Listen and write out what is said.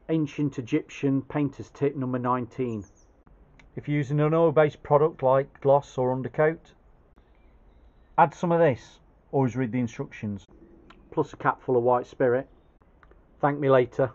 ancient Egyptian painter's tip number 19. If you're using an oil-based product like gloss or undercoat, add some of this. Always read the instructions. Plus a cap full of white spirit. Thank me later.